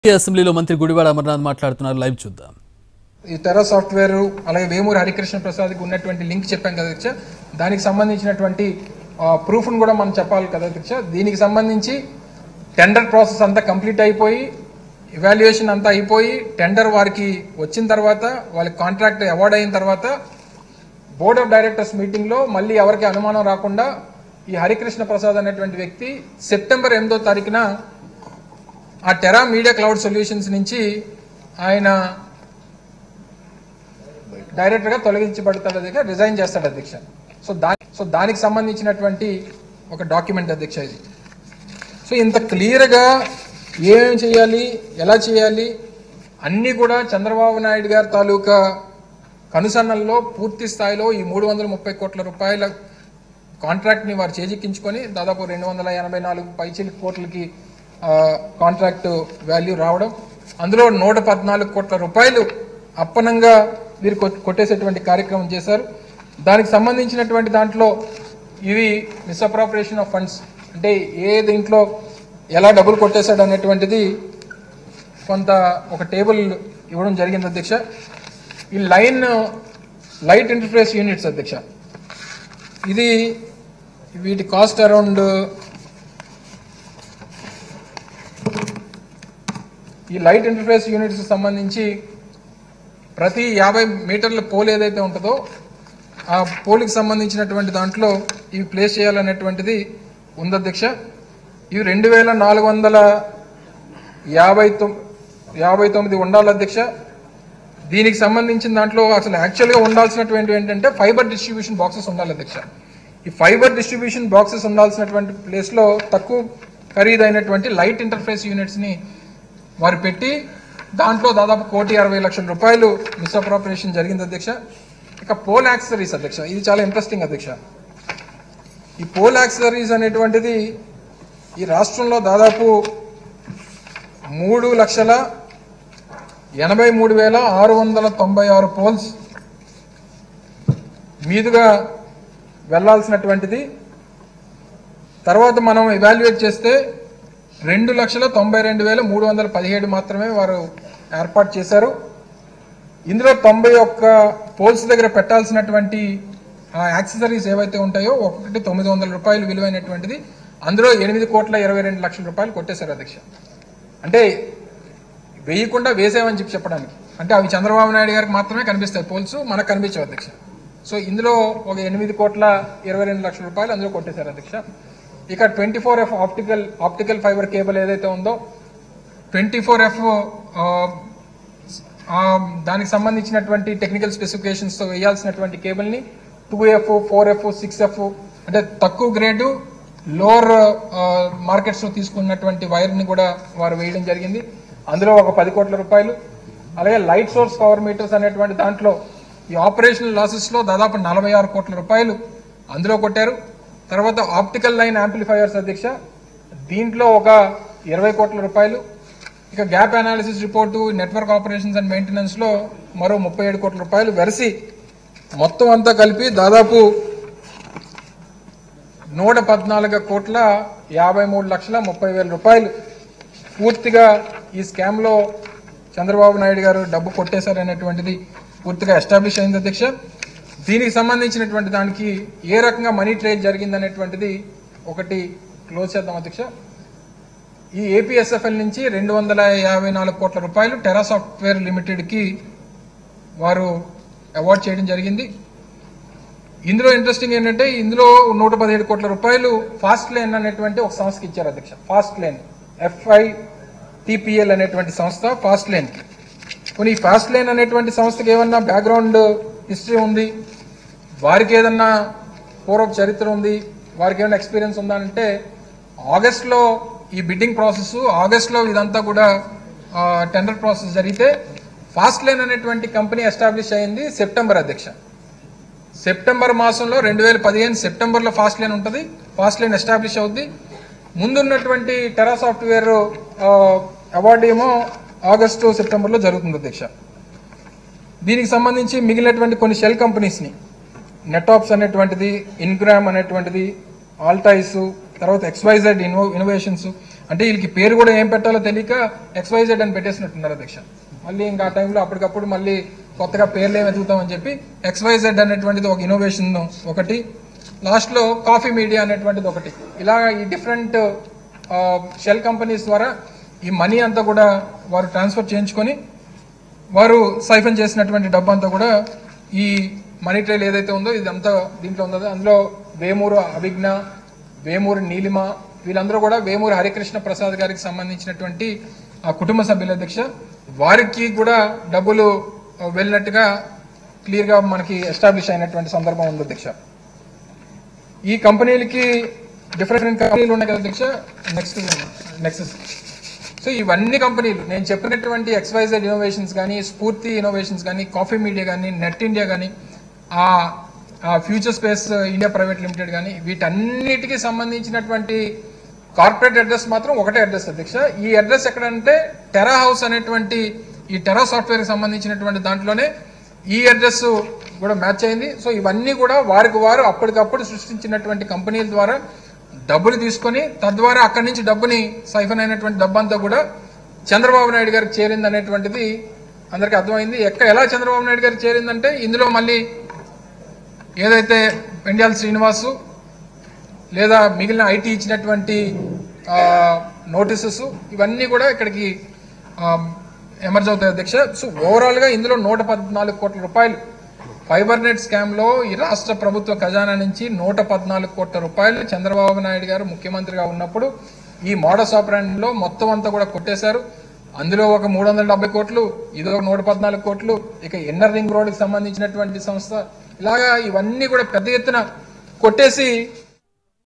అసెంబ్లీలో మంత్రి గుడివాడ అమర్నాథ్ మాట్లాడుతున్నారు. లైవ్ చూద్దాం. ఈ టెర్రా సాఫ్ట్వేర్ అలాగే వేమూరి హరికృష్ణ ప్రసాద్కి ఉన్నటువంటి లింక్ చెప్పాం కదా అధ్యక్ష, దానికి సంబంధించినటువంటి ప్రూఫ్ను కూడా మనం చెప్పాలి కదా అధ్యక్ష. దీనికి సంబంధించి టెండర్ ప్రాసెస్ అంతా కంప్లీట్ అయిపోయి ఇవాల్యుయేషన్ అంతా అయిపోయి టెండర్ వారికి వచ్చిన తర్వాత వాళ్ళకి కాంట్రాక్ట్ అవార్డ్ అయిన తర్వాత బోర్డ్ ఆఫ్ డైరెక్టర్స్ మీటింగ్లో మళ్ళీ ఎవరికి అనుమానం రాకుండా ఈ హరికృష్ణ ప్రసాద్ అనేటువంటి వ్యక్తి సెప్టెంబర్ 8వ తారీఖున ఆ టెరా మీడియా క్లౌడ్ సొల్యూషన్స్ నుంచి ఆయన డైరెక్టర్గా తొలగించబడతాడు అధ్యక్ష, రిజైన్ చేస్తాడు అధ్యక్ష. సో దానికి సంబంధించినటువంటి ఒక డాక్యుమెంట్ అధ్యక్ష ఇది. సో ఇంత క్లియర్గా ఏమేమి చేయాలి, ఎలా చేయాలి అన్నీ కూడా చంద్రబాబు నాయుడు గారి తాలూకా కనుసన్నల్లో పూర్తి స్థాయిలో ఈ 330 కోట్ల రూపాయల కాంట్రాక్ట్ని వారు చేజిక్కించుకొని దాదాపు 284 పైచిలి కోట్లకి కాంట్రాక్ట్ వాల్యూ రావడం, అందులో 114 కోట్ల రూపాయలు అప్పనంగా వీరు కొట్టేసేటువంటి కార్యక్రమం చేశారు. దానికి సంబంధించినటువంటి దాంట్లో ఇవి మిస్అప్రాప్రియేషన్ ఆఫ్ ఫండ్స్ అంటే ఏ దీంట్లో ఎలా డబ్బులు కొట్టేశాడు అనేటువంటిది కొంత ఒక టేబుల్ ఇవ్వడం జరిగింది అధ్యక్ష. ఈ లైట్ ఇంటర్ఫేస్ యూనిట్స్ అధ్యక్ష, ఇది వీటి కాస్ట్ అరౌండ్ ఈ లైట్ ఇంటర్ఫేస్ యూనిట్స్ సంబంధించి ప్రతి 50 మీటర్ల పోల్ ఏదైతే ఉంటుందో ఆ పోల్కి సంబంధించినటువంటి దాంట్లో ఇవి ప్లేస్ చేయాలనేటువంటిది ఉంది అధ్యక్ష. ఇవి 2459 ఉండాలి అధ్యక్ష. దీనికి సంబంధించిన దాంట్లో అసలు యాక్చువల్గా ఉండాల్సినటువంటి ఏంటంటే ఫైబర్ డిస్ట్రిబ్యూషన్ బాక్సెస్ ఉండాలి అధ్యక్ష. ఈ ఫైబర్ డిస్ట్రిబ్యూషన్ బాక్సెస్ ఉండాల్సినటువంటి ప్లేస్లో తక్కువ ఖరీదైనటువంటి లైట్ ఇంటర్ఫేస్ యూనిట్స్ని వారు పెట్టి దాంట్లో దాదాపు 1,60,00,000 రూపాయలు మిస్అప్రాప్రియేషన్ జరిగింది అధ్యక్ష. ఇక పోల్ యాక్సెసరీస్ అధ్యక్ష, ఇది చాలా ఇంట్రెస్టింగ్ అధ్యక్ష. ఈ పోల్ యాక్సెసరీస్ అనేటువంటిది ఈ రాష్ట్రంలో దాదాపు 3,83,696 పోల్స్ మీదుగా వెళ్లాల్సినటువంటిది. తర్వాత మనం ఎవాల్యుయేట్ చేస్తే 2,92,317 మాత్రమే వారు ఏర్పాటు చేశారు. ఇందులో 91 పోల్స్ దగ్గర పెట్టాల్సినటువంటి యాక్సెసరీస్ ఏవైతే ఉంటాయో ఒక్కొక్కటి 900 రూపాయలు విలువైనటువంటిది, అందులో 8,22,00,000 రూపాయలు కొట్టేశారు అధ్యక్ష. అంటే వేయకుండా వేసేవని చెప్పడానికి, అంటే అవి చంద్రబాబు నాయుడు గారికి మాత్రమే కనిపిస్తాయి పోల్స్, మనకు కనిపించవు అధ్యక్ష. సో ఇందులో ఒక 8,22,00,000 రూపాయలు అందులో కొట్టేశారు అధ్యక్ష. ఇక 24F ఆప్టికల్ ఫైబర్ కేబుల్ ఏదైతే ఉందో 24F దానికి సంబంధించినటువంటి టెక్నికల్ స్పెసిఫికేషన్స్తో వేయాల్సినటువంటి కేబుల్ని 2F 4F 6F అంటే తక్కువ గ్రేడు లోవర్ మార్కెట్స్లో తీసుకున్నటువంటి వైర్ని కూడా వారు వేయడం జరిగింది. అందులో ఒక 10 కోట్ల రూపాయలు. అలాగే లైట్ సోర్స్ పవర్ మీటర్స్ అనేటువంటి దాంట్లో ఈ ఆపరేషనల్ లాసెస్లో దాదాపు 46 కోట్ల రూపాయలు అందులో కొట్టారు. తర్వాత ఆప్టికల్ లైన్ యాంప్లిఫైయర్స్ అధ్యక్ష, దీంట్లో ఒక 20 కోట్ల రూపాయలు. ఇక gap analysis report, network operations and మెయింటెనెన్స్లో మరో 37 కోట్ల రూపాయలు వెరసి మొత్తం అంతా కలిపి దాదాపు 114,53,30,000 రూపాయలు పూర్తిగా ఈ స్కామ్లో చంద్రబాబు నాయుడు గారు డబ్బు కొట్టేశారనేటువంటిది పూర్తిగా ఎస్టాబ్లిష్ అయింది అధ్యక్ష. దీనికి సంబంధించినటువంటి దానికి ఏ రకంగా మనీ ట్రేల్ జరిగిందనేటువంటిది ఒకటి క్లోజ్ చేద్దాం అధ్యక్ష. ఈ ఏపీఎస్ఎఫ్ఎల్ నుంచి 254 కోట్ల రూపాయలు టెరా సాఫ్ట్వేర్ లిమిటెడ్కి వారు అవార్డ్ చేయడం జరిగింది. ఇందులో ఇంట్రెస్టింగ్ ఏంటంటే ఇందులో 117 కోట్ల రూపాయలు ఫాస్ట్ లైన్ అనేటువంటి ఒక సంస్థకి ఇచ్చారు అధ్యక్ష. ఫాస్ట్ లైన్ FITPL అనేటువంటి సంస్థ ఫాస్ట్ లైన్కి. కొన్ని ఫాస్ట్ లైన్ అనేటువంటి సంస్థకి ఏమన్నా బ్యాక్గ్రౌండ్ హిస్టరీ ఉంది, వారికి ఏదన్నా పూర్వ చరిత్ర ఉంది, వారికి ఏమైనా ఎక్స్పీరియన్స్ ఉందా అంటే ఆగస్ట్లో ఈ బిడ్డింగ్ ప్రాసెస్, ఆగస్ట్లో ఇదంతా కూడా టెండర్ ప్రాసెస్ జరిగితే ఫాస్ట్ లైన్ అనేటువంటి కంపెనీ ఎస్టాబ్లిష్ అయింది సెప్టెంబర్ అధ్యక్ష. సెప్టెంబర్ మాసంలో 2015 సెప్టెంబర్లో ఫాస్ట్ లైన్ ఉంటుంది, ఫాస్ట్ లైన్ ఎస్టాబ్లిష్ అవుద్ది. ముందున్నటువంటి టెరా సాఫ్ట్వేర్ అవార్డు ఏమో ఆగస్టు సెప్టెంబర్లో జరుగుతుంది అధ్యక్ష. దీనికి సంబంధించి మిగిలినటువంటి కొన్ని షెల్ కంపెనీస్ని నెటాప్స్ అనేటువంటిది, ఇన్గ్రామ్ అనేటువంటిది, ఆల్టైస్, తర్వాత XYZ ఇన్నోవేషన్స్ అంటే వీళ్ళకి పేరు కూడా ఏం పెట్టాలో తెలియక XYZ అని పెట్టేసినట్టున్నారు అధ్యక్ష. మళ్ళీ ఇంకా ఆ టైంలో అప్పటికప్పుడు మళ్ళీ కొత్తగా పేర్లు ఏమి వెతుకుతామని చెప్పి XYZ అనేటువంటిది ఒక ఇన్నోవేషన్ ఒకటి, లాస్ట్లో కాఫీ మీడియా అనేటువంటిది ఒకటి. ఇలా ఈ డిఫరెంట్ షెల్ కంపెనీస్ ద్వారా ఈ మనీ అంతా కూడా వారు ట్రాన్స్ఫర్ చేయించుకొని వారు సైఫన్ చేసినటువంటి డబ్బు అంతా కూడా ఈ మనీ ట్రైల్ ఏదైతే ఉందో ఇదంతా దీంట్లో ఉందో అందులో వేమూరు అభిజ్ఞ, వేమూరు నీలిమ వీళ్ళందరూ కూడా వేమూరు హరికృష్ణ ప్రసాద్ గారికి సంబంధించినటువంటి ఆ కుటుంబ సభ్యుల అధ్యక్ష. వారికి కూడా డబ్బులు వెళ్ళినట్టుగా క్లియర్గా మనకి ఎస్టాబ్లిష్ అయినటువంటి సందర్భం ఉంది అధ్యక్ష. ఈ కంపెనీలకి డిఫరెంట్ కంపెనీలు ఉన్నాయి కదా అధ్యక్ష. నెక్స్ట్ సో ఇవన్నీ కంపెనీలు నేను చెప్పినటువంటి XYZ ఇన్నోవేషన్స్ కానీ, స్ఫూర్తి ఇన్నోవేషన్స్ కానీ, కాఫీ మీడియా కానీ, నెట్ ఇండియా కానీ, ఆ future space India private limited కానీ వీటన్నిటికీ సంబంధించినటువంటి కార్పొరేట్ అడ్రస్ మాత్రం ఒకటే అడ్రస్ అధ్యక్ష. ఈ అడ్రస్ ఎక్కడంటే టెరా హౌస్ అనేటువంటి ఈ టెరా సాఫ్ట్వేర్కి సంబంధించినటువంటి దాంట్లోనే ఈ అడ్రస్ కూడా మ్యాచ్ అయింది. సో ఇవన్నీ కూడా వారికి వారు అప్పటికప్పుడు సృష్టించినటువంటి కంపెనీల ద్వారా డబ్బులు తీసుకొని తద్వారా అక్కడి నుంచి డబ్బుని సైఫన్ అయినటువంటి డబ్బు అంతా కూడా చంద్రబాబు నాయుడు గారికి చేరింది అనేటువంటిది అందరికీ అర్థమైంది. ఎలా చంద్రబాబు నాయుడు గారికి చేరిందంటే ఇందులో మళ్ళీ ఏదైతే పెండ్యాల శ్రీనివాసు లేదా మిగిలిన ఐటీ ఇచ్చినటువంటి నోటీసెస్ ఇవన్నీ కూడా ఇక్కడికి ఎమర్జ్ అవుతాయి అధ్యక్ష. సో ఓవరాల్గా ఇందులో 114 కోట్ల రూపాయలు ఫైబర్ నెట్ స్కామ్లో ఈ రాష్ట్ర ప్రభుత్వ ఖజానా నుంచి 114 కోట్ల రూపాయలు చంద్రబాబు నాయుడు గారు ముఖ్యమంత్రిగా ఉన్నప్పుడు ఈ మోడస్ ఆపరేండ్లో మొత్తం అంతా కూడా కొట్టేశారు. అందులో ఒక 370 కోట్లు, ఇదో 114 కోట్లు, ఇక ఇన్నర్ రింగ్ రోడ్కి సంబంధించినటువంటి సంస్థ, ఇలాగా ఇవన్నీ కూడా పెద్ద ఎత్తున కొట్టేసి